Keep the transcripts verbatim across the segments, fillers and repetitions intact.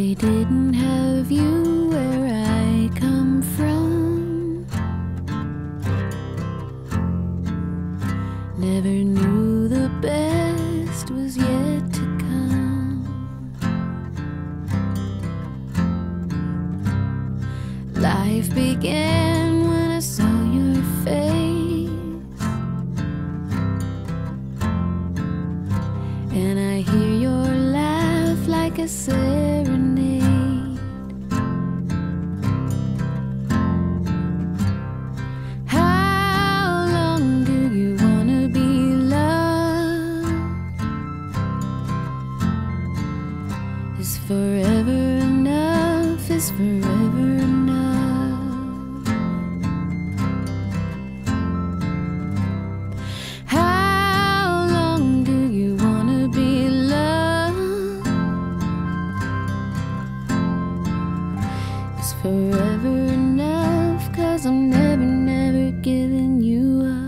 they didn't have you where I come from. Never knew the best was yet to come. Life began when I saw your face, and I hear your laugh like a serenade. How long do you wanna be loved? Is forever enough? Is forever enough? How long do you wanna be loved? Is forever enough? 'Cause I'm never, never giving you up.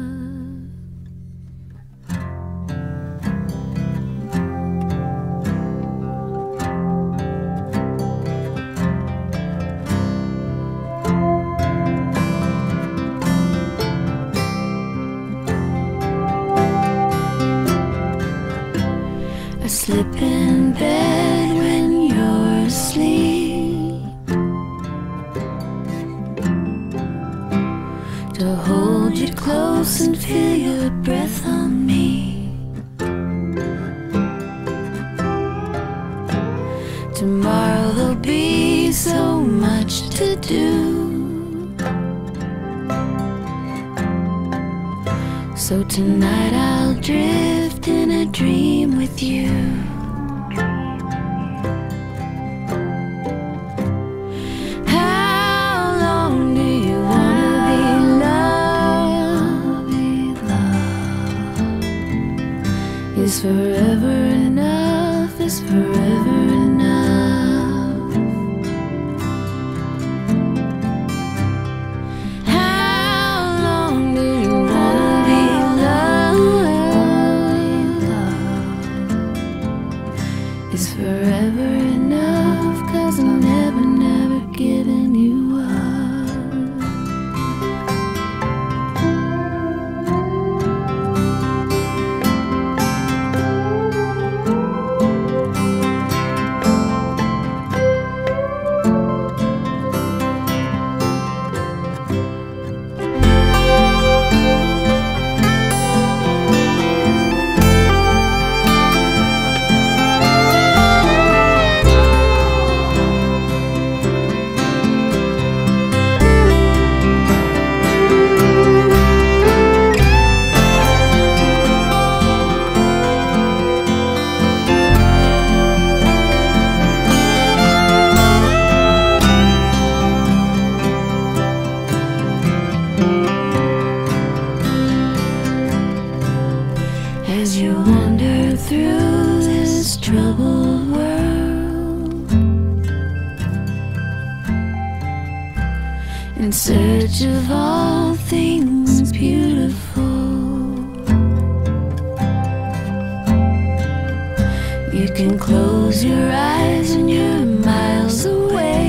I slip in bed when you're asleep, to hold you close and feel your breath on me. Tomorrow there'll be so much to do, so tonight I'll drift in a dream with you. How long do you wanna be loved? Is forever enough? Is forever enough? How long do you wanna be loved? Is forever enough? 'Cause I'm never, never giving you up. As you wander through this troubled world, in search of all things beautiful, you can close your eyes and you're miles away,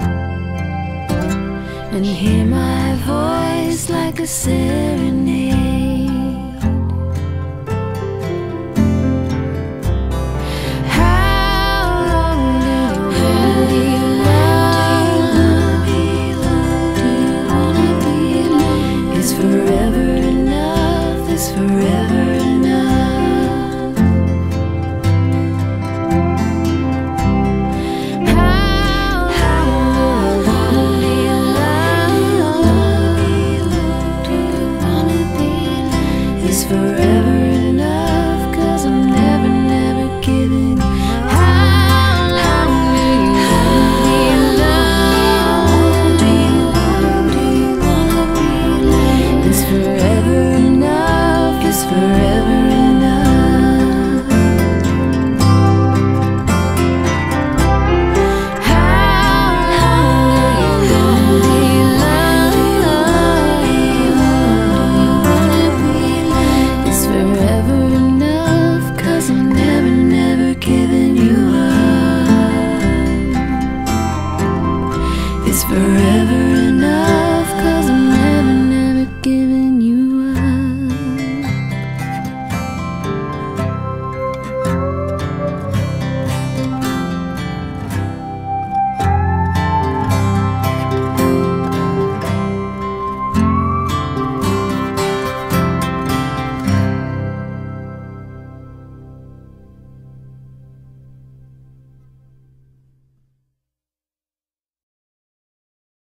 and hear my voice like a serenade.